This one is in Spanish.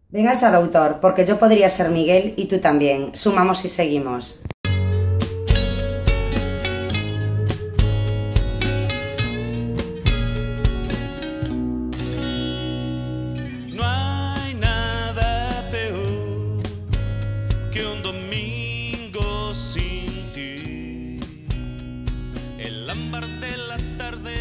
Venga esa, doutor, porque yo podría ser Miguel y tú también. Sumamos y seguimos. No hay nada peor que un domingo sin ti. El ámbar de la tarde